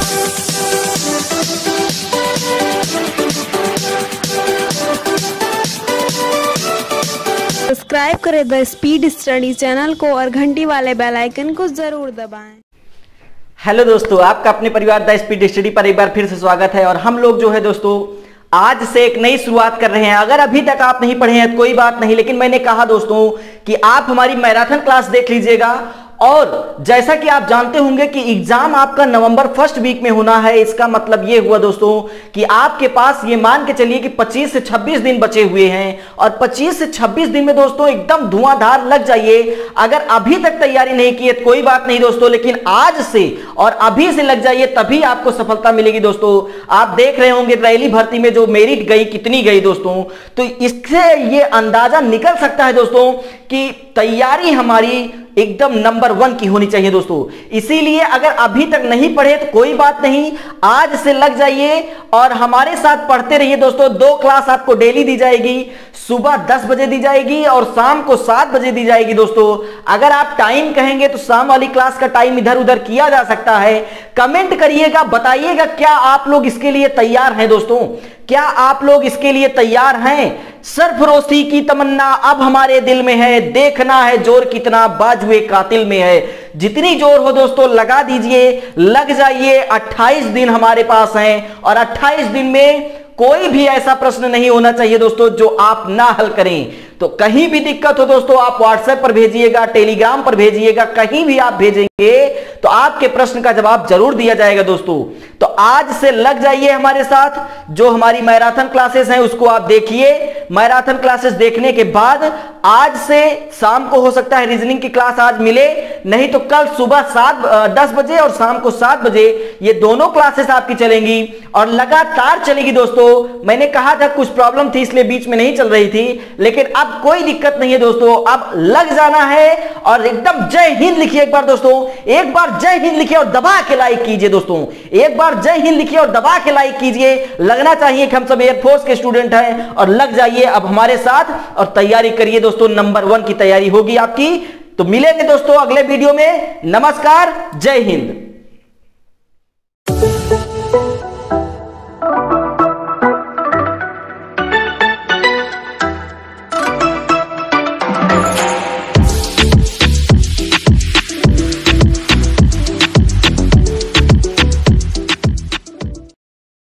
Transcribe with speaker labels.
Speaker 1: Subscribe करें the speed study channel को और घंटी वाले बेल आइकन को जरूर दबाएं।
Speaker 2: हेलो दोस्तों, आपका अपने परिवार द स्पीड स्टडी पर एक बार फिर से स्वागत है। और हम लोग जो है दोस्तों आज से एक नई शुरुआत कर रहे हैं। अगर अभी तक आप नहीं पढ़े हैं तो कोई बात नहीं, लेकिन मैंने कहा दोस्तों कि आप हमारी मैराथन क्लास देख लीजिएगा। और जैसा कि आप जानते होंगे कि एग्जाम आपका नवंबर फर्स्ट वीक में होना है। इसका मतलब ये हुआ दोस्तों कि आपके पास ये मान के चलिए कि 25 से 26 दिन बचे हुए हैं। और 25 से 26 दिन में दोस्तों एकदम धुआंधार लग जाइए। अगर अभी तक तैयारी नहीं की है तो कोई बात नहीं दोस्तों, लेकिन आज से और अभी से लग जाइए, तभी आपको सफलता मिलेगी। दोस्तों आप देख रहे होंगे रैली भर्ती में जो मेरिट गई कितनी गई दोस्तों, तो इससे ये अंदाजा निकल सकता है दोस्तों कि तैयारी हमारी एकदम नंबर 1 की होनी चाहिए दोस्तों। इसीलिए अगर अभी तक नहीं पढ़े तो कोई बात नहीं, आज से लग जाइए और हमारे साथ पढ़ते रहिए दोस्तों। 2 क्लास आपको डेली दी जाएगी, सुबह 10 बजे दी जाएगी और शाम को 7 बजे दी जाएगी दोस्तों। अगर आप टाइम कहेंगे तो शाम वाली क्लास का टाइम इधर उधर किया जा सकता है। कमेंट करिएगा, बताइएगा क्या आप लोग इसके लिए तैयार हैं दोस्तों, क्या आप लोग इसके लिए तैयार हैं। सरफरोशी की तमन्ना अब हमारे दिल में है, देखना है जोर कितना बाजुए कातिल में है। जितनी जोर हो दोस्तों लगा दीजिए, लग जाइए। 28 दिन हमारे पास हैं और 28 दिन में कोई भी ऐसा प्रश्न नहीं होना चाहिए दोस्तों जो आप ना हल करें। तो कहीं भी दिक्कत हो दोस्तों आप व्हाट्सएप पर भेजिएगा, टेलीग्राम पर भेजिएगा, कहीं भी आप भेजेंगे तो आपके प्रश्न का जवाब जरूर दिया जाएगा दोस्तों। तो आज से लग जाइए हमारे साथ। जो हमारी मैराथन क्लासेस हैं उसको आप देखिए। मैराथन क्लासेस देखने के बाद आज से शाम को हो सकता है रीजनिंग की क्लास आज मिले, नहीं तो कल सुबह 10 बजे और शाम को 7 बजे ये दोनों क्लासेस आपकी चलेंगी और लगातार चलेगी दोस्तों। मैंने कहा था कुछ प्रॉब्लम थी इसलिए बीच में नहीं चल रही थी, लेकिन अब कोई दिक्कत नहीं है दोस्तों। अब लग जाना है और एकदम जय हिंद लिखिए एक बार दोस्तों। एक बार जय हिंद लिखिए और दबा के लाइक कीजिए दोस्तों। एक बार जय हिंद लिखिए और दबा के लाइक कीजिए। लगना चाहिए कि हम सब एयरफोर्स के स्टूडेंट हैं और लग जाइए अब हमारे साथ और तैयारी करिए दोस्तों। नंबर 1 की तैयारी होगी आपकी। तो मिलेंगे दोस्तों अगले वीडियो में। नमस्कार, जय हिंद।